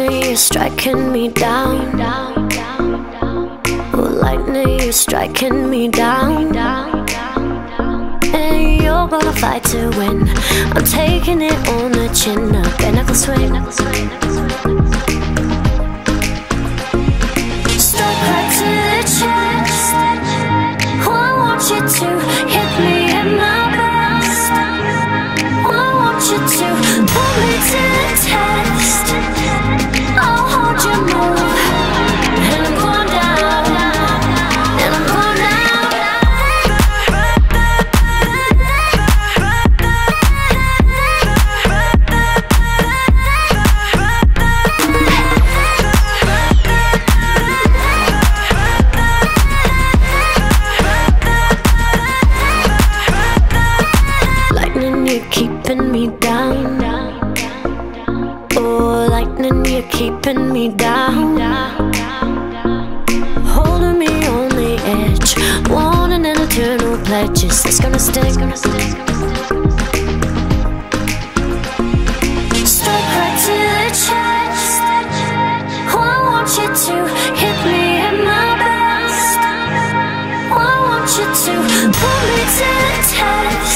Lightning, you're striking me down. Oh, lightning, you're striking me down. And you're gonna fight to win. I'm taking it on the chin. A bare knuckle swing. Strike right to the chest. Oh, I want you to hit me in my breast. Oh, I want you to put me to the test. I'll hold your move, and I'm going down, and I'm going down. Lightning, you're keeping me down. Oh, lightning, you're keeping me down. Holding me on the edge, wanting an eternal pledge. Is this gonna stick? Strike right to the chest. Oh, I want you to hit me in my breast. Oh, I want you to put me to the test.